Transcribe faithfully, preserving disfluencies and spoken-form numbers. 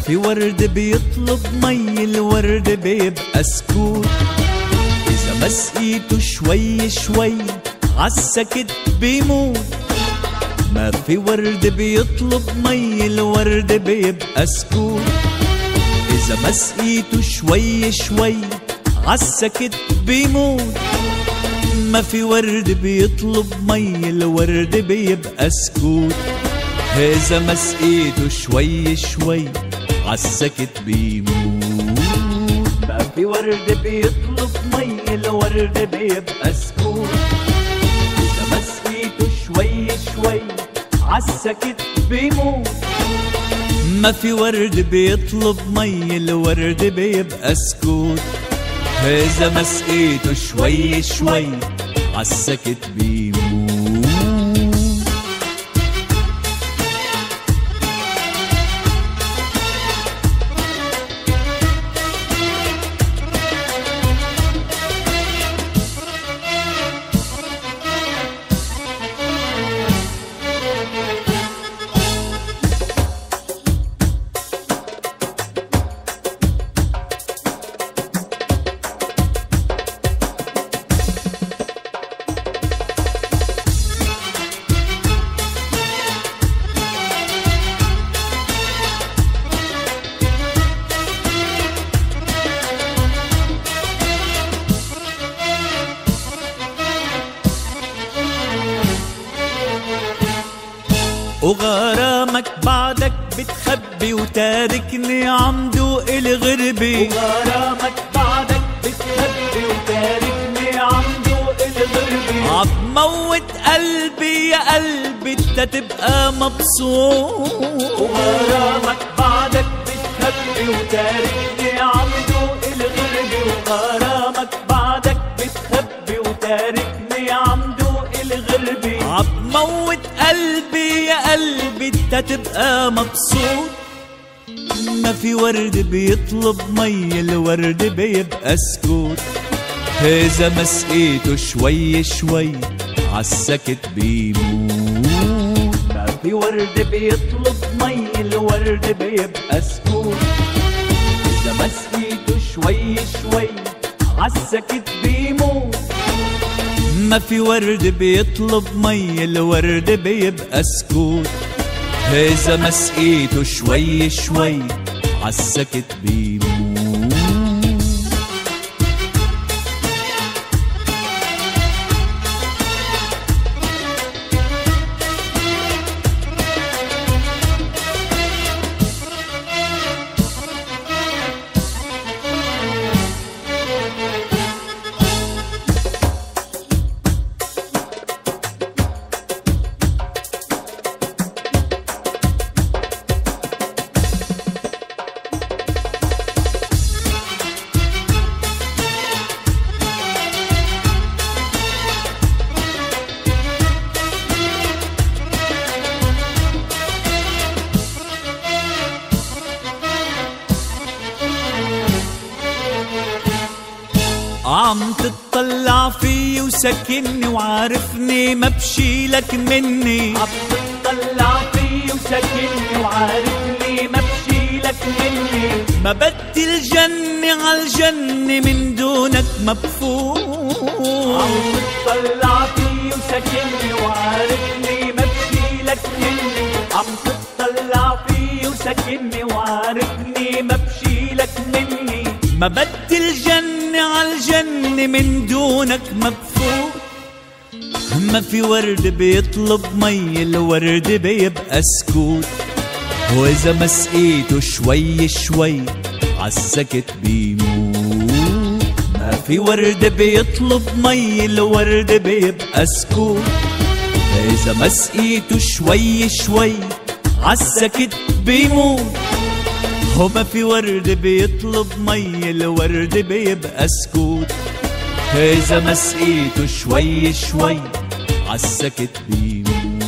في ورد بيطلب مي الورد بيبقى سكوت، إذا ما سقيته شوي شوي عالسكت بيموت. ما في ورد بيطلب مي الورد بيبقى سكوت، إذا ما سقيته شوي شوي عالسكت بيموت. ما في ورد بيطلب مي الورد بيبقى سكوت، إذا ما سقيته شوي شوي عالسكت بيموت. ما في ورد بيطلب مي الورد بيبقى سكوت، إذا ما سقيته شوي شوي عالسكت بيموت. ما في ورد بيطلب مي الورد بيبقى سكوت، إذا ما سقيته شوي شوي عالسكت بيموت. وغرامك بعدك بتخبي وتاركني عم دوق الغربة. وغرامك بعدك بتخبي وتاركني عم دوق الغربة. عم موت قلبي يا قلبي انت تبقى مبسوط. وغرامك بعدك بتخبي وتاركني عم دوق الغربة. وغرامك بعدك بتخبي وتاركني عم دوق الغربة. عم موت قلبي يا قلبي انت تبقى مبسوط. ما في ورد بيطلب مي الورد بيبقى سكوت، إذا ما سقيته شوي شوي عالسكت بيموت. ما في ورد بيطلب مي الورد بيبقى سكوت، إذا ما سقيته شوي شوي عالسكت بيموت. ما في ورد بيطلب مي الورد بيبقى سكوت، إذا ما سقيته شوي شوي عالسكت بيموت. عم تطلع فيي وسكني وعارفني ما بشيلك مني. عم تطلع فيي وسكني وعارفني ما بشيلك مني. ما بدي الجنة عالجنة من دونك ما بفوت. عم تطلع فيي وسكني وعارفني ما بشيلك مني. عم تطلع فيي وسكني وعارفني ما بشيلك مني. ما بدي الجنة عالجنة من دونك ما بفوت. ما في ورد بيطلب مي الورد بيبقى سكوت، وإذا ما سقيته شوي شوي عالسكت بيموت. ما في ورد بيطلب مي الورد بيبقى سكوت، إذا ما سقيته شوي شوي عالسكت بيموت. وما في ورد بيطلب مي الورد بيبقى سكوت، إذا ما سقيته شوي شوي عالسكت بيموت.